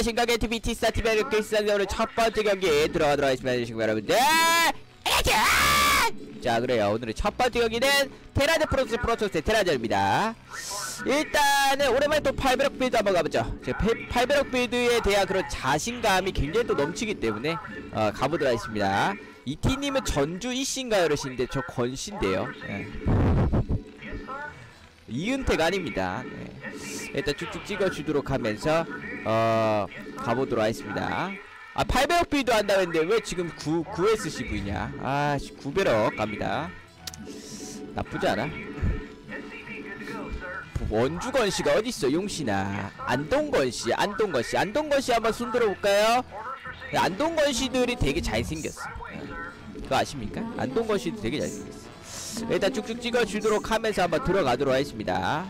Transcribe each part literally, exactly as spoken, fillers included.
안녕하십니까. 게티비 티스타 티비의 오늘 첫 번째 경기 들어가도록 하겠습니다. 여러분들 자, 그래요. 오늘의 첫 번째 경기는 테라즈 프로토스 프로토스의 테라즈입니다. 일단은 오랜만에 또 팔베럭 빌드 한번 가보죠. 제 팔베럭 빌드에 대한 그런 자신감이 굉장히 또 넘치기 때문에 어, 가보도록 하겠습니다. 이티님은 전주 이씨인가요? 이러시는데 저 권씨인데요. 네. 이은택 아닙니다. 네. 일단 쭉쭉 찍어주도록 하면서 어 가보도록 하겠습니다. 아, 팔베럭 빌드 한다고 했는데 왜 지금 구, 구에스씨브이냐. 아, 구베럭 갑니다. 나쁘지 않아. 원주건씨가 어딨어. 용씨나 안동건씨 안동건씨 안동건씨 한번 손들어 볼까요? 안동건씨들이 되게 잘생겼어. 그거 아십니까? 안동건씨도 되게 잘생겼어. 일단 쭉쭉 찍어주도록 하면서 한번 들어가도록 하겠습니다.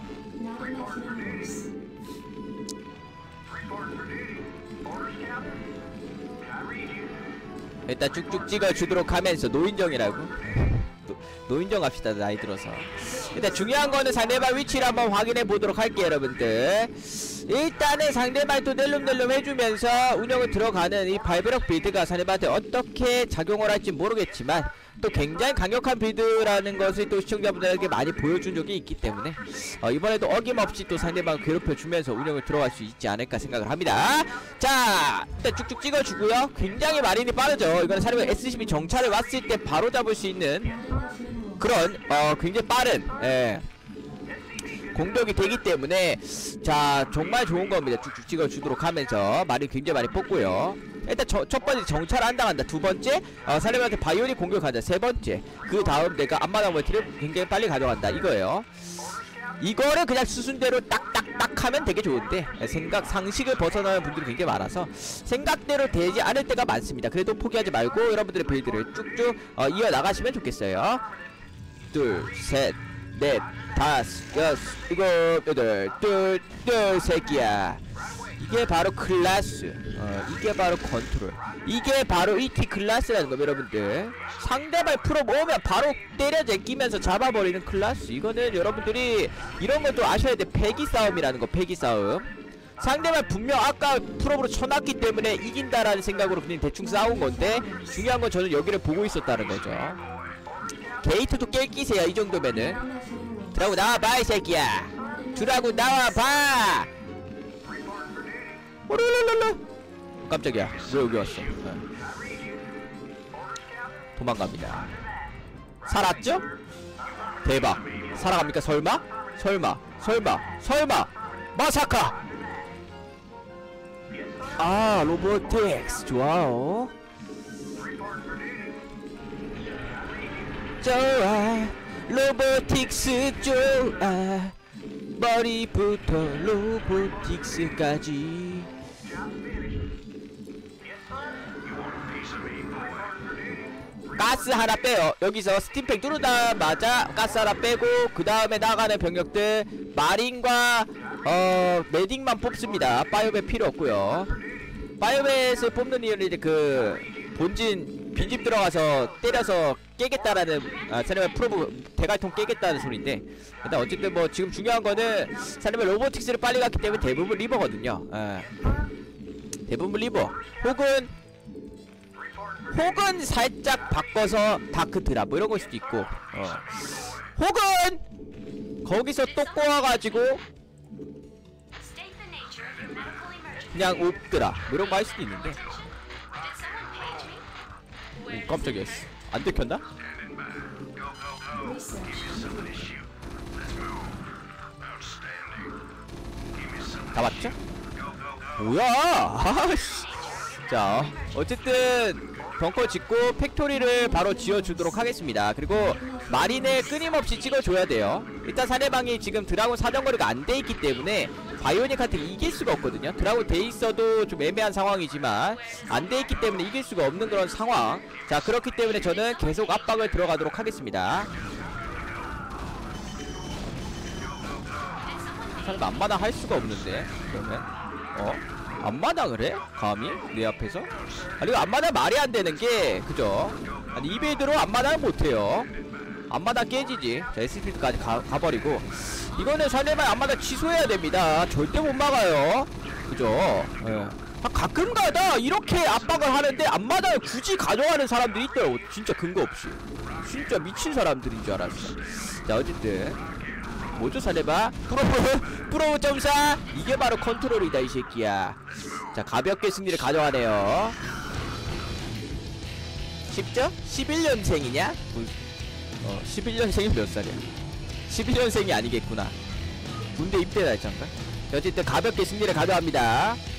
일단 쭉쭉 찍어주도록 하면서 노인정이라고? 노, 노인정 갑시다. 나이 들어서. 일단 중요한 거는 상대방 위치를 한번 확인해 보도록 할게요, 여러분들. 일단은 상대방 또 낼름낼름 해주면서 운영을 들어가는 이 팔베럭 빌드가 상대방한테 어떻게 작용을 할지 모르겠지만 또 굉장히 강력한 빌드라는 것을 또 시청자분들에게 많이 보여준 적이 있기 때문에 어, 이번에도 어김없이 또 상대방을 괴롭혀주면서 운영을 들어갈 수 있지 않을까 생각을 합니다. 자, 일단 쭉쭉 찍어주고요. 굉장히 마린이 빠르죠. 이거는 사람이 에스씨비 정찰을 왔을 때 바로 잡을 수 있는 그런 어 굉장히 빠른 예. 공격이 되기 때문에 자, 정말 좋은 겁니다. 쭉쭉 찍어주도록 하면서 말이 굉장히 많이 뽑고요. 일단 저, 첫 번째 정찰 안 당한다. 두 번째 어, 사람한테 바이오닉 공격한다. 세 번째 그 다음 내가 앞마당 멀티를 굉장히 빨리 가져간다 이거예요. 이거를 그냥 수순대로 딱딱딱 하면 되게 좋은데 생각 상식을 벗어나는 분들이 굉장히 많아서 생각대로 되지 않을 때가 많습니다. 그래도 포기하지 말고 여러분들의 빌드를 쭉쭉 어, 이어나가시면 좋겠어요. 둘, 셋, 넷, 다섯, 여섯, 일곱, 여덟, 둘, 둘, 새끼야. 이게 바로 클라스. 어, 이게 바로 컨트롤. 이게 바로 이티 클라스라는 거, 여러분들. 상대방 프로 모으면 바로 때려 제끼면서 잡아버리는 클라스. 이거는 여러분들이 이런 것도 아셔야 돼. 패기 싸움이라는 거, 패기 싸움. 상대방 분명 아까 프로브로 쳐놨기 때문에 이긴다라는 생각으로 그냥 대충 싸운 건데 중요한 건 저는 여기를 보고 있었다는 거죠. 게이트도 깰 끼세요. 이 정도면은. 드라고 나와봐 이 새끼야. 드라고 나와봐. 오르르르르. 깜짝이야. 왜 여기 왔어? 네. 도망갑니다. 살았죠? 대박. 살아갑니까? 설마? 설마? 설마? 설마? 마사카! 아, 로보틱스 좋아요. 좋아, 로보틱스 좋아. 머리부터 로보틱스까지. 가스 하나 빼요. 여기서 스팀팩 뚫으자마자 가스 하나 빼고 그 다음에 나가는 병력들 마린과 어 메딕만 뽑습니다. 바이오벳 필요 없고요. 바이오벳을 뽑는 이유는 이제 그 본진 빈집 들어가서 때려서 깨겠다라는 아, 사람의 프로브 대갈통 깨겠다는 소리인데 일단 어쨌든 뭐 지금 중요한 거는 사람의 로보틱스를 빨리 갔기 때문에 대부분 리버거든요. 에. 대부분 리버 혹은 혹은 살짝 바꿔서 다크 드랍 뭐 이런 걸 수도 있고 어. 혹은 거기서 또 꼬아가지고 그냥 옵드라 뭐 이런 거 할 수도 있는데. 오, 깜짝이야. 안 들켰나? 다 맞죠? 뭐야? 아씨. 자, 어쨌든 벙커 짓고 팩토리를 바로 지어주도록 하겠습니다. 그리고 마린을 끊임없이 찍어줘야 돼요. 일단 상대방이 지금 드라곤 사정거리가 안 돼있기 때문에 바이오닉한테 이길 수가 없거든요. 드라곤 돼있어도 좀 애매한 상황이지만 안 돼있기 때문에 이길 수가 없는 그런 상황. 자, 그렇기 때문에 저는 계속 압박을 들어가도록 하겠습니다. 사실 앞마당 할 수가 없는데 그러면 어? 앞마당을 해? 감히? 내 앞에서? 아니 이거 앞마당 말이 안 되는 게 그죠? 아니 이베이드로 앞마당을 못해요. 앞마당 깨지지. 자, 에스피까지 가버리고 이거는 상대방 앞마당 취소해야 됩니다. 절대 못 막아요. 그죠? 예. 아, 가끔가다 이렇게 압박을 하는데 앞마당을 굳이 가져가는 사람들이 있더라고. 진짜 근거 없이. 진짜 미친 사람들인 줄 알았어. 자 어쨌든 뭐죠 사내봐. 프로브 프로브 점사. 이게 바로 컨트롤이다 이 새끼야. 자 가볍게 승리를 가져가네요. 쉽죠? 십일 년생이냐? 어 십일 년생이 몇 살이야? 십일 년생이 아니겠구나. 군대 입대다 했잖아. 어쨌든 가볍게 승리를 가져갑니다.